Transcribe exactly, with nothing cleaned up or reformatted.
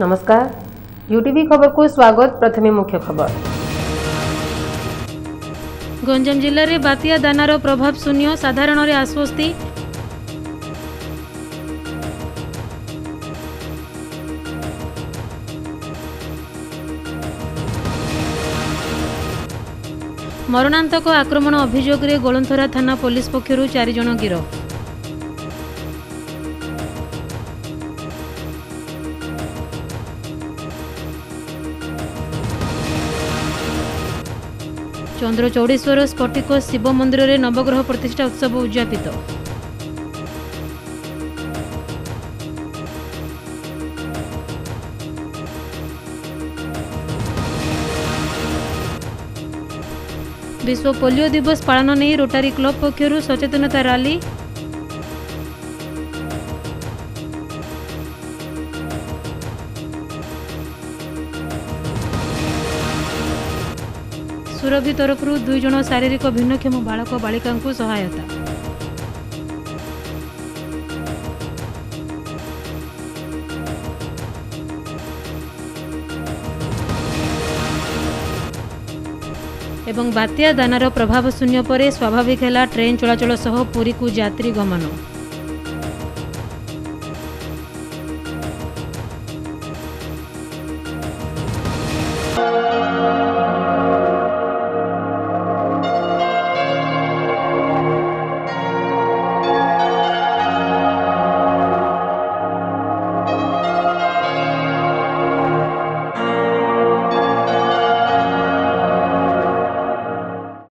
नमस्कार, यूटीवी खबर को स्वागत। प्रथमे मुख्य खबर। गंजाम जिले में बातिया दानार प्रभाव शून्य, साधारण रे आश्वस्ति। मरणांतक आक्रमण अभियोग रे गोलंथरा थाना पुलिस पक्षरु चार जन गिरफ। चंद्र चौड़ेश्वर स्फटिक शिव मंदिर में नवग्रह प्रतिष्ठा उत्सव उद्यापित। विश्व पोलियो दिवस पालन नहीं रोटारी क्लब पक्षरु सचेतनता रैली। सुरभि तरफ दुई जन शारीरिक भिन्नक्षम बालक बालिका को सहायता। एवं बात्या दानार प्रभाव शून्य पर स्वाभाविक है ट्रेन चलाचल सह पुरी को यात्री गमन।